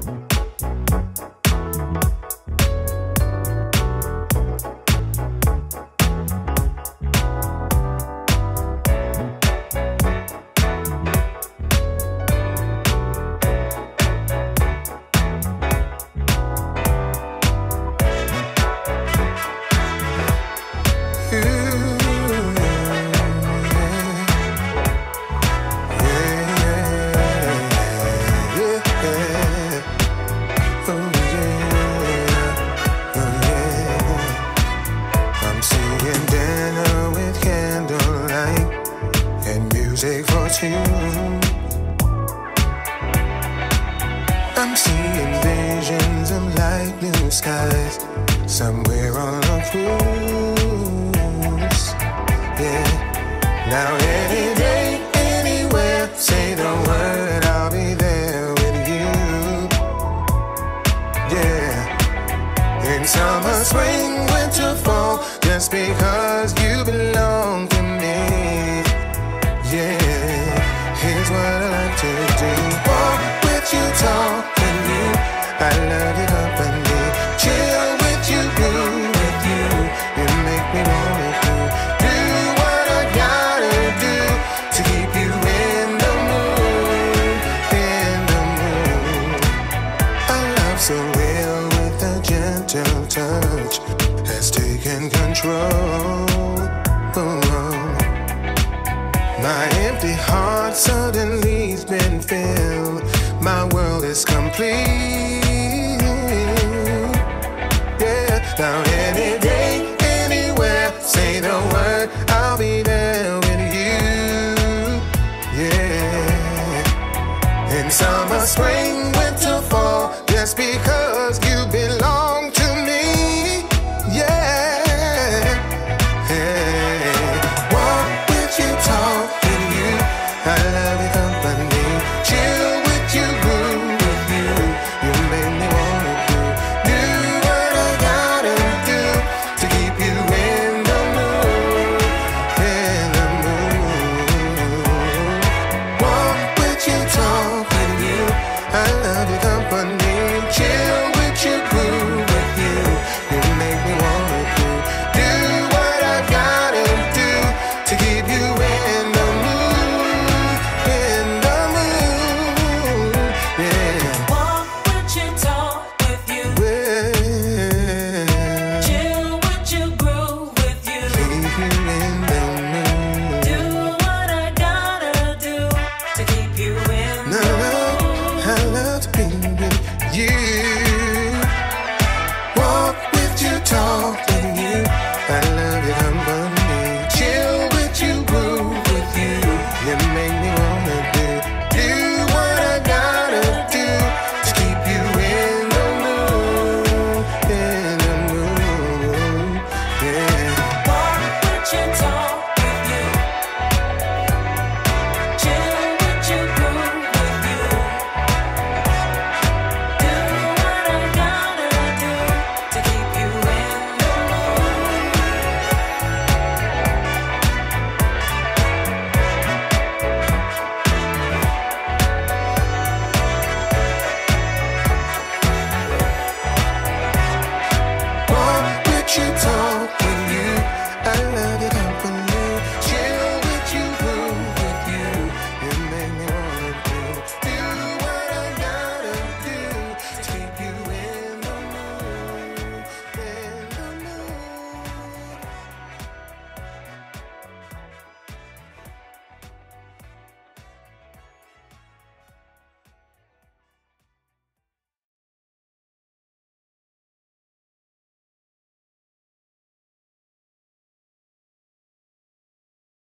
I'm seeing visions of light blue skies somewhere on a cruise. Yeah. Now any day, anywhere, say the word, I'll be there with you. Yeah. In summer, spring, winter, fall, just because you belong to me. Yeah. Here's what I like to do. Walk with you, talk with you. I love you company. Chill with you, blue with you. You make me wanna do what I gotta do to keep you in the mood, in the mood. A love so real with a gentle touch has taken control. My empty heart suddenly's been filled. My world is complete. Yeah. Now any day, anywhere, say the word, I'll be there with you. Yeah. In summer, spring, winter, fall, just because you